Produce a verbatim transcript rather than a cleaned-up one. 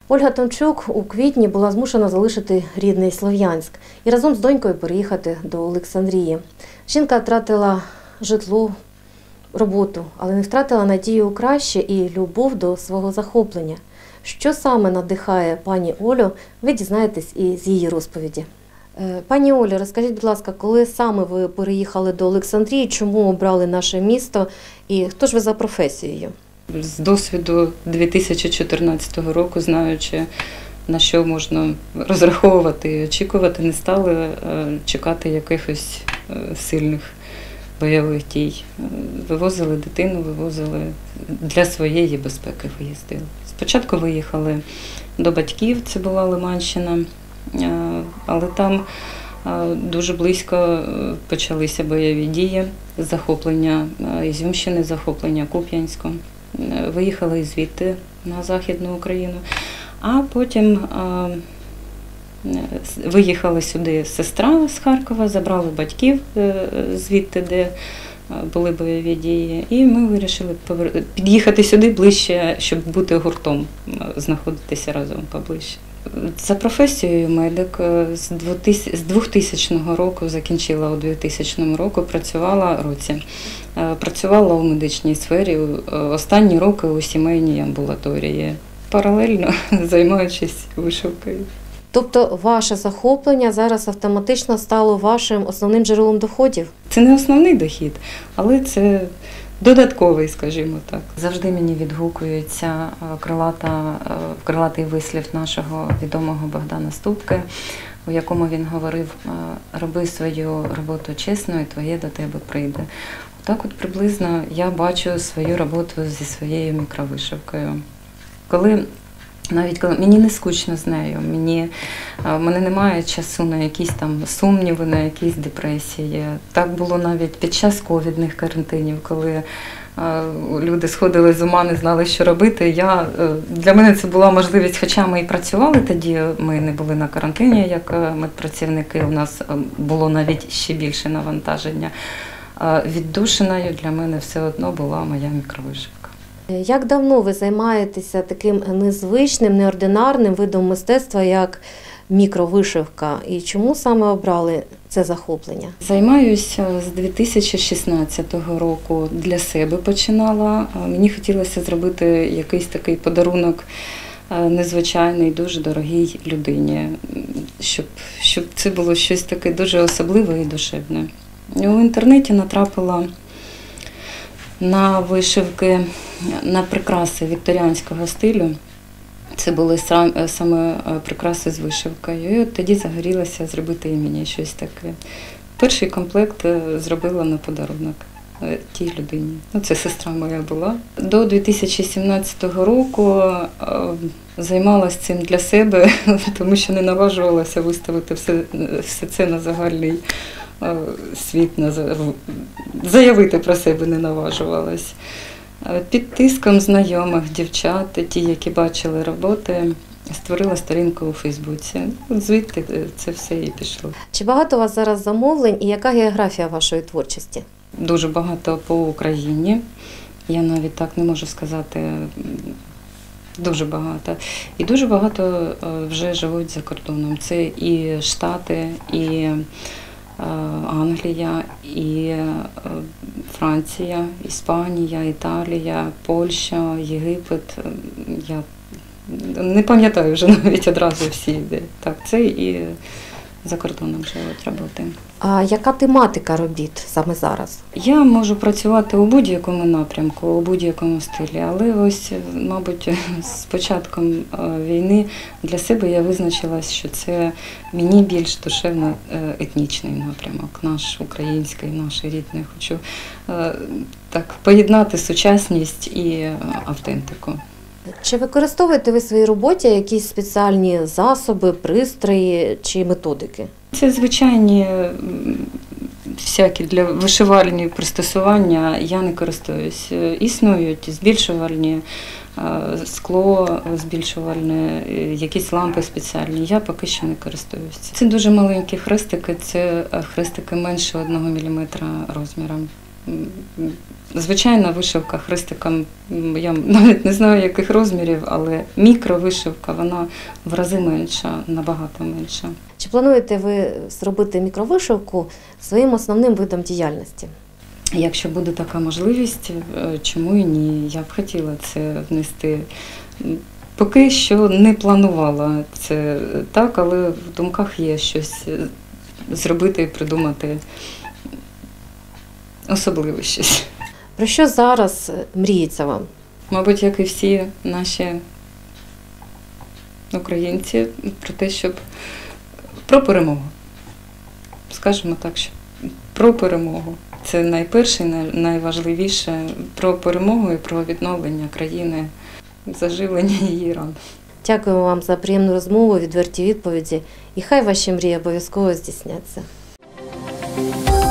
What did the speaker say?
Ольга Томчук у квітні була змушена залишити рідний Слов'янськ і разом з донькою переїхати до Олександрії. Жінка втратила житло, роботу, але не втратила надію у краще і любов до свого захоплення. Що саме надихає пані Олю, ви дізнаєтесь і з її розповіді. Пані Олю, розкажіть, будь ласка, коли саме ви переїхали до Олександрії, чому обрали наше місто і хто ж ви за професією? З досвіду дві тисячі чотирнадцятого року, знаючи, на що можна розраховувати і очікувати, не стали чекати якихось сильних бойових дій. Вивозили дитину, вивозили для своєї безпеки, виїздили. Спочатку виїхали до батьків, це була Лиманщина, але там дуже близько почалися бойові дії, захоплення Ізюмщини, захоплення Куп'янська. Виїхали звідти на Західну Україну, а потім виїхала сюди сестра з Харкова, забрали батьків звідти, де були бойові дії, і ми вирішили під'їхати сюди ближче, щоб бути гуртом, знаходитися разом поближче. За професією медик з двохтисячного року, закінчила у двохтисячному році, працювала році. Працювала у медичній сфері, останні роки у сімейній амбулаторії, паралельно займаючись вишивкою. Тобто ваше захоплення зараз автоматично стало вашим основним джерелом доходів? Це не основний дохід, але це додатковий, скажімо так. Завжди мені відгукується крилата, крилатий вислів нашого відомого Богдана Ступки, у якому він говорив: роби свою роботу чесно і твоє до тебе прийде. Так от приблизно я бачу свою роботу зі своєю мікровишивкою. Коли Навіть коли мені не скучно з нею, мені, в мене немає часу на якісь там сумніви, на якісь депресії. Так було навіть під час ковідних карантинів, коли люди сходили з ума, не знали, що робити. Я, для мене це була можливість, хоча ми і працювали тоді, ми не були на карантині, як медпрацівники, у нас було навіть ще більше навантаження. Віддушиною для мене все одно була моя мікровишивка. Як давно ви займаєтеся таким незвичним, неординарним видом мистецтва, як мікровишивка? І чому саме обрали це захоплення? Займаюся з дві тисячі шістнадцятого року, для себе починала. Мені хотілося зробити якийсь такий подарунок незвичайний, дуже дорогій людині, щоб, щоб це було щось таке дуже особливе і душевне. У інтернеті натрапила на вишивки, на прикраси вікторіанського стилю. Це були саме прикраси з вишивкою. І от тоді загорілося зробити і мені щось таке. Перший комплект зробила на подарунок тій людині. Ну, це сестра моя була. До дві тисячі сімнадцятого року займалася цим для себе, тому що не наважувалася виставити все, все це на загальний світ, заявити про себе не наважувалась. Під тиском знайомих дівчат, ті, які бачили роботи, створила сторінку у Фейсбуці. Звідти це все і пішло. Чи багато у вас зараз замовлень і яка географія вашої творчості? Дуже багато по Україні. Я навіть так не можу сказати. Дуже багато. І дуже багато вже живуть за кордоном. Це і Штати, і Англія, і Франція, Іспанія, Італія, Польща, Єгипет. Я не пам'ятаю вже навіть одразу всі. Так, це і за кордоном живуть роботи. А яка тематика робіт саме зараз? Я можу працювати у будь-якому напрямку, у будь-якому стилі, але ось, мабуть, з початком війни для себе я визначилась, що це мені більш душевно-етнічний напрямок, наш український, наш рідний. Хочу так поєднати сучасність і автентику. Чи використовуєте ви в своїй роботі якісь спеціальні засоби, пристрої чи методики? Це звичайні всякі для вишивальні пристосування я не користуюсь. Існують збільшувальні скло, збільшувальне, якісь лампи спеціальні. Я поки що не користуюсь. Це дуже маленькі хрестики, це хрестики менше одного міліметра розміром. Звичайна вишивка хрестиком, я навіть не знаю, яких розмірів, але мікровишивка, вона в рази менша, набагато менша. Чи плануєте ви зробити мікровишивку своїм основним видом діяльності? Якщо буде така можливість, чому і ні, я б хотіла це внести. Поки що не планувала це так, але в думках є щось зробити і придумати особливе щось. Про що зараз мріється вам? Мабуть, як і всі наші українці, про те, щоб про перемогу. Скажімо так, що про перемогу. Це найперше, найважливіше про перемогу і про відновлення країни, заживлення її ран. Дякуємо вам за приємну розмову, відверті відповіді. І хай ваші мрії обов'язково здійсняться.